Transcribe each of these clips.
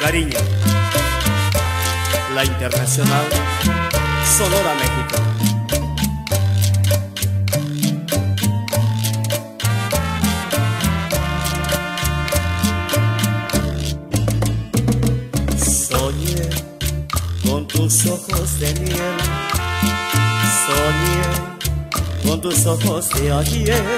cariño, la Internacional Sonora, México. Soñé con tus ojos de miel, soñé con tus ojos de ayer,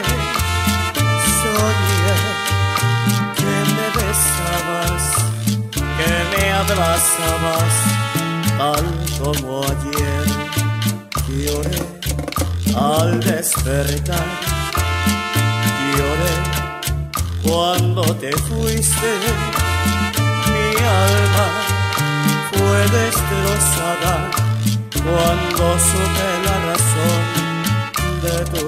soñé que me besabas, que me abrazabas, tal como ayer. Lloré al despertar, lloré cuando te fuiste, mi alma fue destrozada cuando supe la razón de tu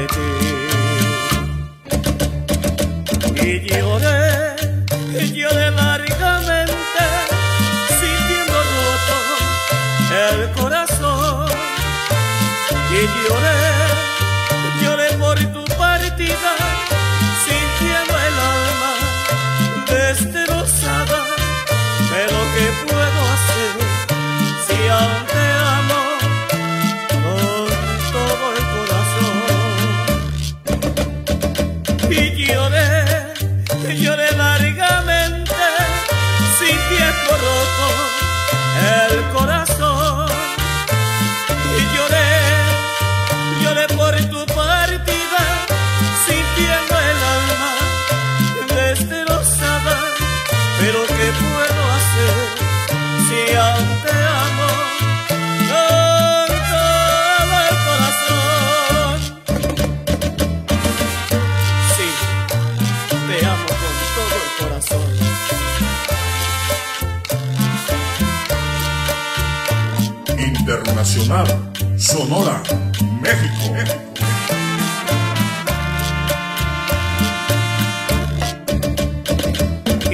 partir. Y lloré largamente, sintiendo roto el corazón. Y lloré por tu partida, sintiendo el alma destrozada. Pero ¿qué puedo hacer si aún te amo con todo el corazón? Y lloré largamente, sintiendo roto el corazón. Y lloré por tu partida, sintiendo el alma destrozada. Pero ¿qué puedo hacer si aún te amo con todo el corazón? Sí, te amo con todo el corazón. Internacional Sonora, México. Y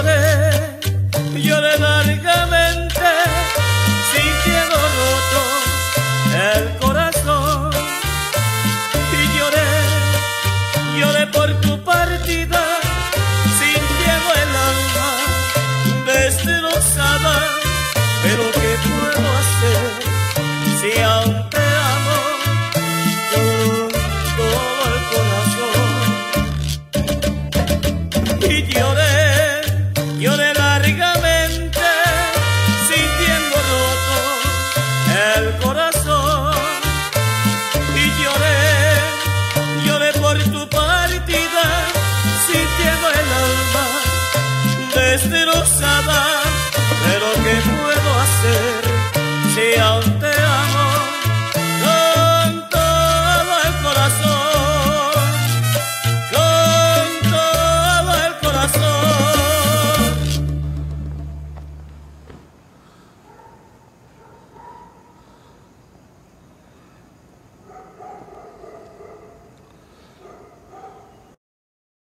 lloré largamente, sintiendo roto el corazón. Y lloré por tu partida, sintiendo el alma destrozada. Pero ¿qué puedo hacer si aún te amo con todo el corazón? Y lloré largamente, sintiendo roto el corazón. Y lloré por tu partida, sintiendo el alma destrozada. Pero ¿qué puedo hacer si aún te